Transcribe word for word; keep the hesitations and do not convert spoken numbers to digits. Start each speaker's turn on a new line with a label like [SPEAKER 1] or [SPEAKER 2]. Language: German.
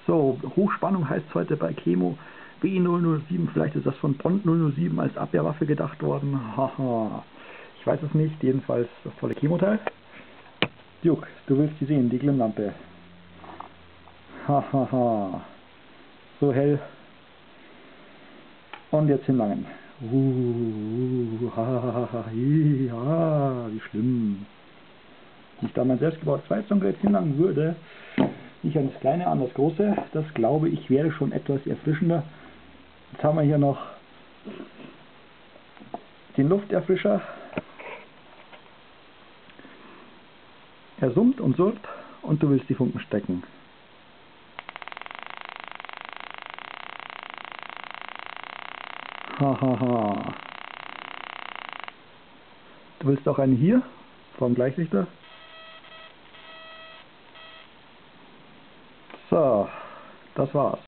[SPEAKER 1] So, Hochspannung heißt heute bei Chemo B null null sieben, vielleicht ist das von Bond null null sieben als Abwehrwaffe gedacht worden. Haha, ich weiß es nicht, jedenfalls das tolle Chemoteil. Duke, du willst sie sehen, die Glimmlampe. Hahaha, so hell. Und jetzt hinlangen. Uh, hahaha, ja, wie schlimm. Wenn ich da mein selbstgebautes Zweizungengerät hinlangen würde, nicht an das kleine, an das große, das glaube ich wäre schon etwas erfrischender. Jetzt haben wir hier noch den Lufterfrischer. Er summt und surrt und du willst die Funken stecken. Hahaha. Du willst auch einen hier vom Gleichrichter? So, das war's.